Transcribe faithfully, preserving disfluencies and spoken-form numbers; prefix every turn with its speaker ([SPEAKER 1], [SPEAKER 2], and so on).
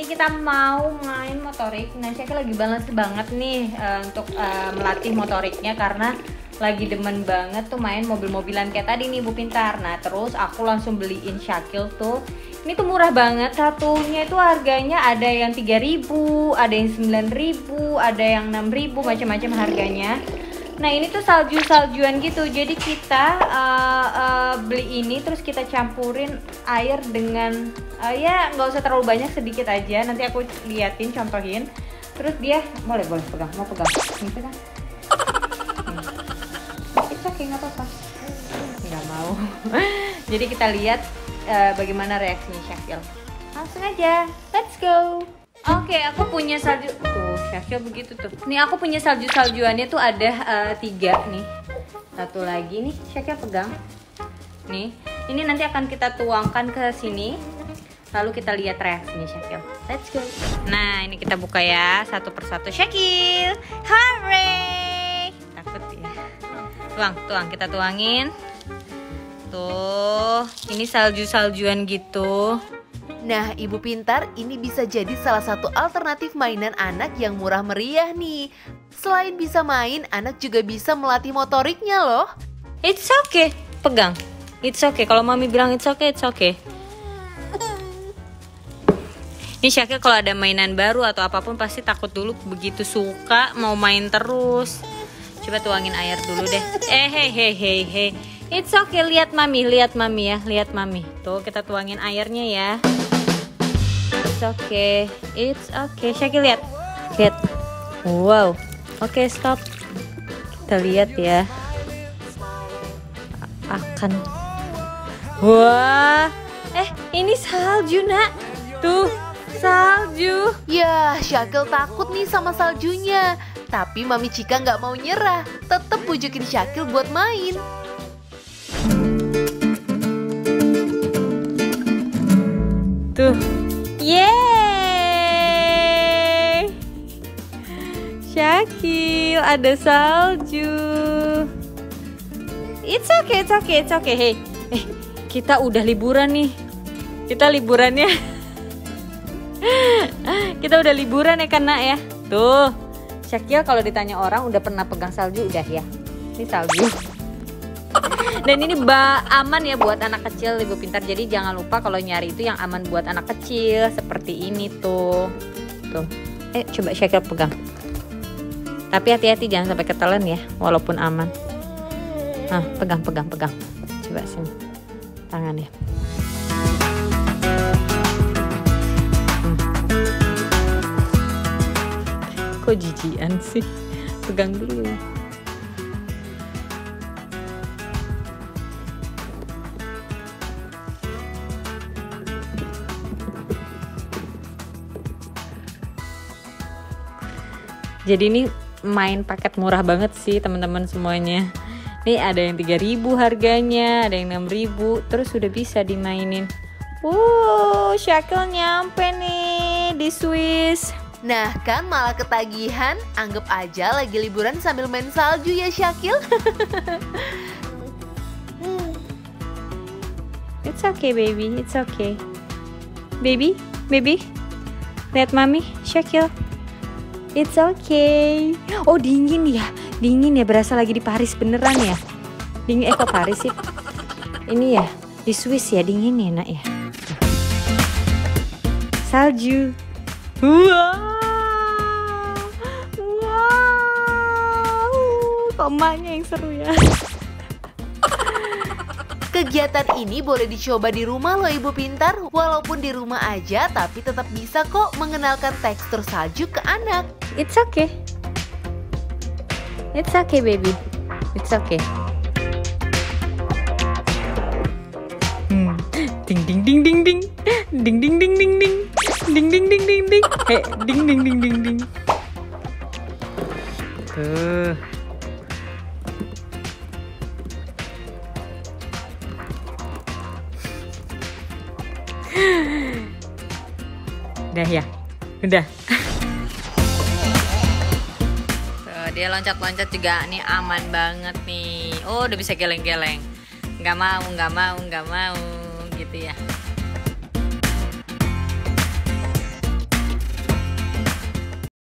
[SPEAKER 1] kita mau main motorik. Nah, Syakil lagi balance banget nih uh, untuk uh, melatih motoriknya karena lagi demen banget tuh main mobil-mobilan kayak tadi nih Bu Pintar. Nah, terus aku langsung beliin Syakil tuh. Ini tuh murah banget, satunya itu harganya ada yang tiga ribu, ada yang sembilan ribu, ada yang enam ribu, macam-macam harganya. Nah, ini tuh salju-saljuan gitu. Jadi kita uh, uh, beli ini terus kita campurin air dengan uh, ya nggak usah terlalu banyak, sedikit aja. Nanti aku liatin, contohin. Terus dia boleh boleh pegang, mau pegang? Ini pegang. It's okay, nggak apa-apa. Nggak mau. Jadi kita lihat uh, bagaimana reaksinya Syakil. Langsung aja, let's go. Oke, okay, aku punya salju. Tuh, Syakil begitu tuh. Nih aku punya salju-saljuannya tuh ada uh, tiga nih. Satu lagi nih, Syakil pegang. Nih, ini nanti akan kita tuangkan ke sini. Lalu kita lihat reaksinya Syakil. Let's go. Nah, ini kita buka ya satu persatu. Syakil, hooray! Takut ya. Tuang, tuang, kita tuangin. Tuh, ini salju-saljuan gitu.
[SPEAKER 2] Nah, Ibu Pintar, ini bisa jadi salah satu alternatif mainan anak yang murah meriah nih. Selain bisa main, anak juga bisa melatih motoriknya loh.
[SPEAKER 1] It's okay, pegang. It's okay, kalau Mami bilang it's okay, it's okay. Ini Syakil kalau ada mainan baru atau apapun pasti takut dulu, begitu suka mau main terus. Coba tuangin air dulu deh. Eh, hei, hei, hei, hei. It's okay, lihat Mami, lihat Mami ya, lihat Mami. Tuh, kita tuangin airnya ya. It's okay, it's okay. Syakil lihat, lihat. Wow, oke okay, stop. Kita lihat ya. Akan. Wah, eh ini salju nak. Tuh, salju.
[SPEAKER 2] Ya, Syakil takut nih sama saljunya. Tapi Mami Cika nggak mau nyerah. Tetap bujukin Syakil buat main.
[SPEAKER 1] Tuh, yeay! Syakil ada salju. It's okay, it's okay, it's okay. Hey, eh, kita udah liburan nih. Kita liburannya. Kita udah liburan ya kan nak ya. Tuh, Syakil kalau ditanya orang udah pernah pegang salju udah ya. Ini salju. Dan ini ba aman ya buat anak kecil Ibu Pintar. Jadi jangan lupa kalau nyari itu yang aman buat anak kecil seperti ini tuh. Tuh. Eh coba Syakil pegang. Tapi hati-hati jangan sampai ketelan ya, walaupun aman. Nah, pegang pegang pegang. Coba sini. Tangannya. Hmm. Kok jijian sih? Pegang dulu. Jadi ini main paket murah banget sih teman-teman semuanya. Nih ada yang tiga ribu harganya, ada yang enam ribu, terus sudah bisa dimainin. Wow, Syakil nyampe nih di Swiss.
[SPEAKER 2] Nah kan malah ketagihan, anggap aja lagi liburan sambil main salju ya Syakil.
[SPEAKER 1] It's okay baby, it's okay. Baby, baby, lihat Mami, Syakil. It's okay. Oh dingin ya, dingin ya, berasa lagi di Paris beneran ya. Dingin, eh kok Paris sih? Ini ya, di Swiss ya, dingin ya nak ya. Salju. Wow, wow, kok emaknya yang seru ya.
[SPEAKER 2] Kegiatan ini boleh dicoba di rumah loh Ibu Pintar. Walaupun di rumah aja, tapi tetap bisa kok mengenalkan tekstur salju ke anak.
[SPEAKER 1] It's okay. It's okay baby. It's okay. Hmm. Ding ding ding ding ding. Ding ding ding ding ding. Ding ding ding ding ding. Hey, ding ding ding ding ding. Tuh. Udah ya, udah. Tuh, dia loncat-loncat juga nih, aman banget nih. Oh, udah bisa geleng-geleng. Nggak mau, nggak mau, nggak mau, gitu ya.